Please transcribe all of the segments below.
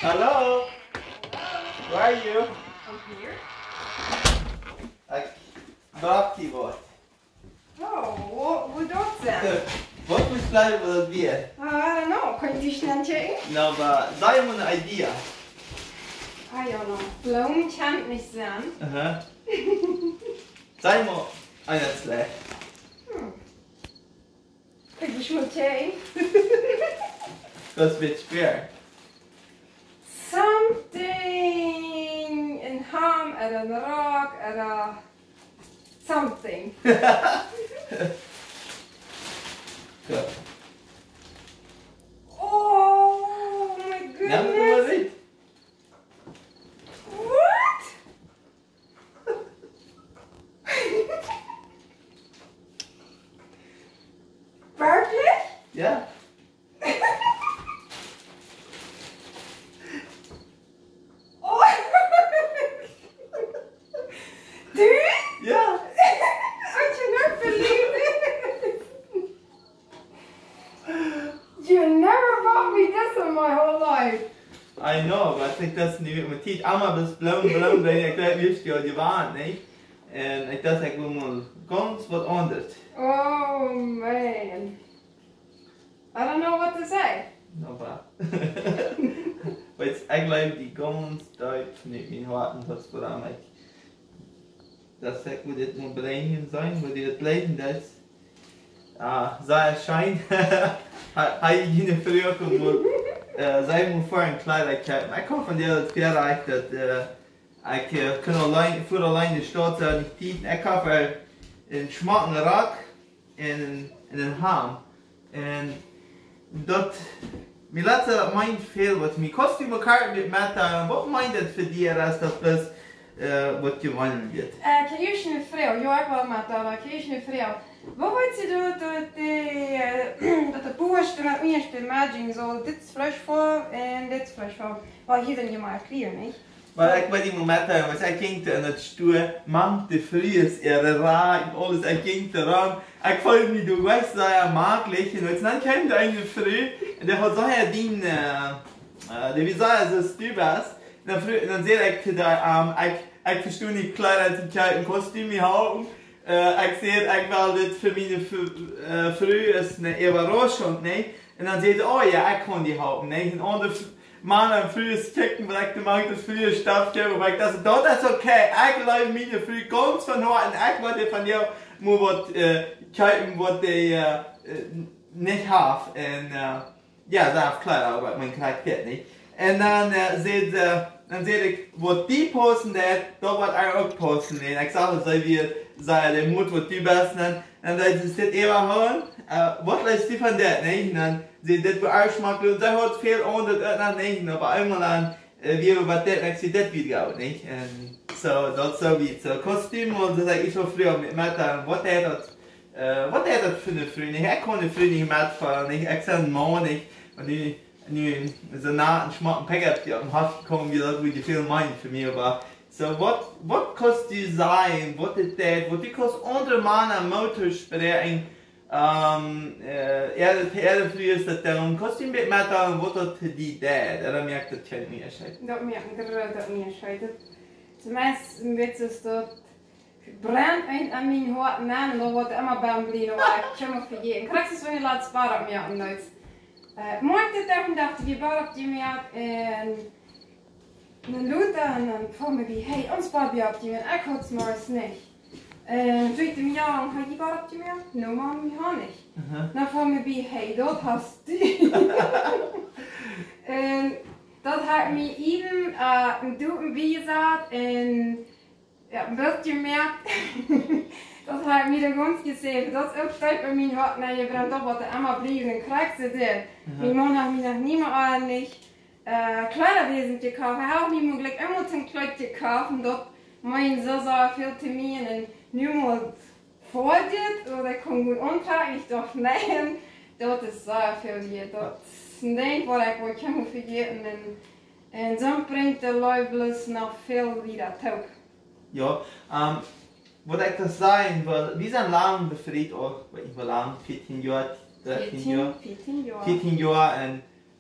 Hello? Where are you? I'm here. Ik bracht die wat. Oh, hoe doet ze? Wat moet blijven wat dat weer? I don't know. Kan je die snel checken? Nou, maar sei mal eine Idee. I don't know. Blumen kann nicht sein. Aha. Sei mal eine schlecht. Ik moet wel checken. Das wird schwer. Something in ham or a rock or a something. Gut. Oh my Ja, du mal goodness. nicht. What? Wirklich? Ja. Oh. Du? Ja. I cannot believe it. You never bought me this in my whole life. I know, aber ich denke, das ist nicht mit Tiet. Einmal bis blum, wenn ich gleich wüsste, ja, die waren, nicht? Und ich dachte, ich will mal ganz was anderes. Oh man. I don't know what to say. Aber. Weil es eigentlich die ganz deutsch nicht mehr warten, das vor ich. Das sagt, wo das mal bringen sein, wo die das lesen, das. Sei es scheint. Habe ich Ihnen früher kommen, sei mal vor ein Kleiderkleid. Ich komme von dir, das gereicht, dass ich kann allein, für alleine Stadt sein, nicht tief. Ich habe einen schmacken Rock in den Ham. Und dort, mir letzter meint viel, was mir Kostüme Karten mit Meta, was meint das für dich, dass das plus was gewonnen wird? Kirchne Frau, ja, ik wil met dat, Kirchne Frau. Wat weet je dat de boers toen het eerste merging zo, dit is flesh voor en dit is flesh voor. Wel, hier dan je maar clear, niet? Weil ich bei dem Moment, was ich ging in der Stuhl, Mann, die Früh ist Ra und alles, ich ging daran. Ich folge mir, du weißt, da er maglich, und jetzt dann kennt er eine Früh, und der hat so ja den, wie soll er das Stübers, und dann sehe ich da, ich verstehe nicht klar, als ich ein Kostüm haben. Ich sehe, ich will das für meine Früh ist eine Überraschung, nicht? Und dann sehe ich, oh ja, ich kann die haben, nicht? Und man am frühes Kicken, weil ich mag das frühe Stoff geben, weil ich das ist okay. Ich glaube, meine früh ganz von heute, ich wollte von dir nur was kaufen, was die nicht haben. Und ja, das ist klar, aber mein Kleid geht nicht. Und dann sehe ich, was die posten, da wird ich auch posten. Und ich sage, so wie der Mut, was die besten, und dann ist das immer hören, was lässt die von der, nicht? Und dann sie das bearschmackt und da hat viel andere nicht, aber einmal dann, wie was das sieht das wieder aus, nicht? Und so, das so wie so Kostüm und das sag ich schon früher mit Meta, was das für eine Früh, nicht? Ich kann eine Früh nicht mitfahren, nicht? Ich sag Mann nicht, und die so nah einen schmacken Pack die am Haft kommen, wie das wirklich viel meinen für mich, aber so, was kostet die sein, was ist das, was die kostet andere Mann am Motorspray, früher ist das dann Kostüm mit Meta und was hat die da? Da merkt das kein Unterschied. Dat merkt ik dat onderscheid. Zumindest weet je dat brennt eind aan mijn hoort man en dan wordt immer beim blijven, maar ik kan me vergeten. Krijg je zo'n laatste paar op merken dat. Morgen dacht dacht wie bouwt op die merk en dan doet dat en dan vroeg me wie hey ons papi op die merk, ik had het maar eens niet. Toen ik ja, ga je bouwt op die merk? No man, we gaan niet. Dan vroeg me wie hey dat hast du. En dat hat mir eben ein Duppen wie gesagt und ja, wird gemerkt, das hat mir der ganz gesehen, das auch steht bei mir hat na gebrannt, aber der einmal blieben kriegt sie den. Mein Mann hat mir noch nie mehr ordentlich Kleiderwesen gekauft, er hat auch nie mehr Glück immer zum Kleid gekauft und dort mein so viel Termine und nur mal vor dir oder kann gut untragen, ich darf nein, dort ist so viel hier, dort denk wat ik wat je moet vergeten en dan brengt de Leublis nog veel wieder toe. Ja, wat ik das sagen, weil wir sind lang befreit auch, weil ich war lang, 14 Jahre, 13 Jahre, 14 Jahre und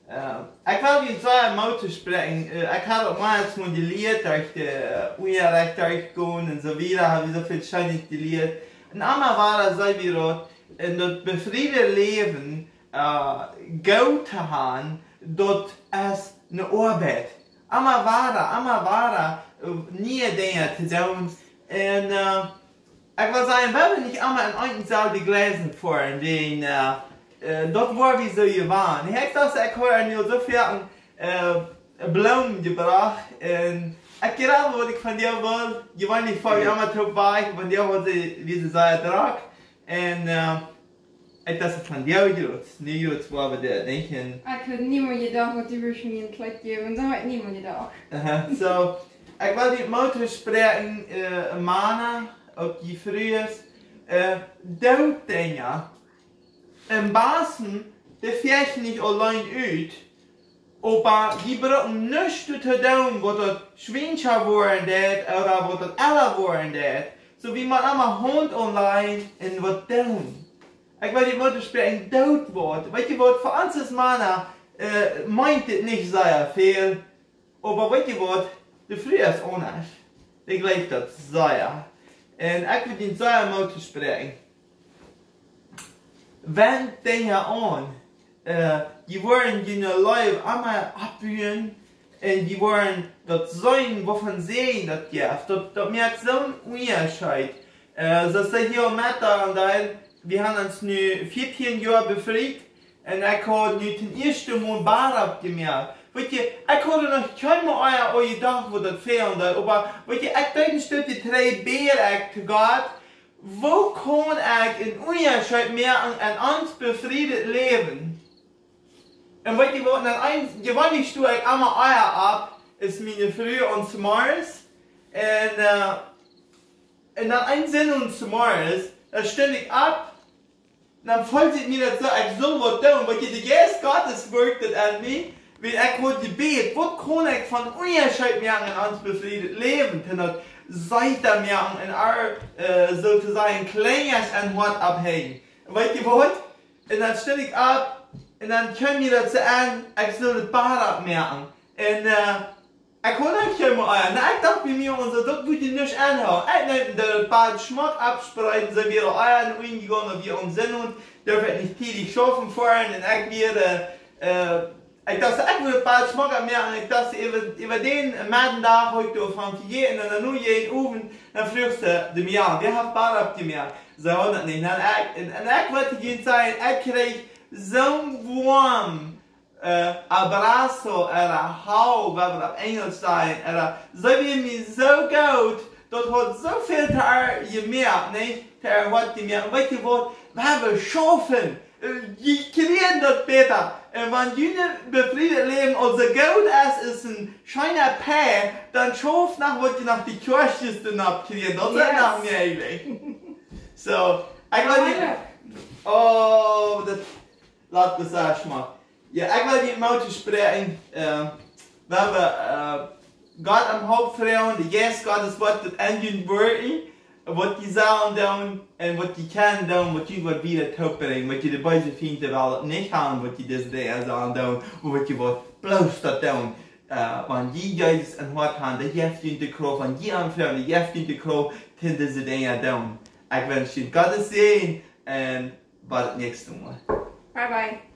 Ik wil die twee motor spreken. Ik had ook maar eens modelliert durch de Urecht durchgegaan en zo weer. Habe ich so viel Scheine geleerd. En allemaal war das so wie rot. In dat befriede Leben go te gaan, dat is een arbeid. Allemaal waren nie dingen te doen. En ik wil zeggen, we hebben niet allemaal in een zelfde gelezen voor. Den, dat war wie so gewann. Ich habe das erklärt, ich so viel Blumen gebracht. Und ich glaube, was ich von dir will, ich war nicht voll immer dabei, von dir was wie sie sagen, Drag. Und ich das von dir genutzt. Nicht jetzt war aber der denken. Ich hätte niemand gedacht, was du mir ein Kleid geben, so hat niemand gedacht. So, ich will die Motor sprechen, Mana, ob die frühes, Dooddinger. Im Basen, die fährt nicht allein uit, aber die brauchen nichts zu tun, was das Schweinscher worden ist oder was das Eller worden ist. So wie man einmal Hund online und was tun. Ich will die Mutter sprechen, Doodwort. Weißt du was, für uns ist Männer, meint es nicht sehr viel, aber weißt du was, die früher ist auch nicht. Ich glaube das sehr. Und ich will die sehr Mutter sprechen. Wenn Dinge an, die wollen die Leute einmal abhören und die wollen das sein, wovon sehen das gibt. Das merkt so einen Unterschied. Das ist hier mit da, wir haben uns nu 14 Jahre befreit und ich habe nu den ersten Mal Bar abgemerkt. Weet je, ik had er nog geen meer aan gedacht wat dat veel dat, maar weet je, ik denk een stukje 3 Beren gehad. Wo kann ich in Unterschied mehr an uns befriedet leben? Und weißt du, gewöhnlich tue ich einmal Eier ab, ist meine Früh und zum Morgens. Und dann ein Sinn und zum Morgens, da stelle ich ab, dann fällt es mir das so, ich soll was tun, weil der Geist Gottes wirkt an mich, weil ich heute gebet, was kann ich von Unterschied mehr an uns befriedet leben? Seid ihr mir an sozusagen kleines an was abhängen. Weißt du was? Und dann stelle ich ab und dann können wir dazu an, ich soll das Bad abmerken. Und ich kann nicht immer ein. Ich dachte bei mir, und so, das würde ich nicht anhauen. Ich nehme das Bad Schmuck abspreiten, so wir Eier reingegangen und wir uns sind und dürfen nicht täglich schaffen fahren und ich werde ich dachte, ich will bald schmecken mehr und ich dachte, über den Tag heute auf jeden und dann nur jeden Abend, dann frühst du mir an. Wir haben bald abgemerkt. So, das nicht. Und ich wollte gehen sagen, ich krieg so ein warm Abrazo oder Hau, was wir auf Englisch sagen, oder so wie mir so gut, das hat so viel gemerkt, nicht? Was die mir, weißt du was, wir schaffen. Die kriegen das besser. Wenn die befriedet leben und so gut ist ein scheiner Pär, dann schaut nach, was die nach die Kirchisten abkriegen. Das ist nach mir eigentlich. So, ich will oh, das lass das erstmal. Ja, ich will die Mutter sprechen, weil wir Gott am Hauptfrauen, die Geist Gottes Wort das Enden wirken. Wat die sagen doen en wat die kan doen, wat die wat wieder topperen, wat die de beide vrienden wel niet gaan, wat die dus daar sagen doen, wat die wat bloos dat doen. Want die juist en wat gaan, de heeft in de kroon, van die aanvragen, de heeft in de kroon, kunnen ze dingen doen. Ik wens je Gottes zegen en wat het nächste Mal. Bye bye.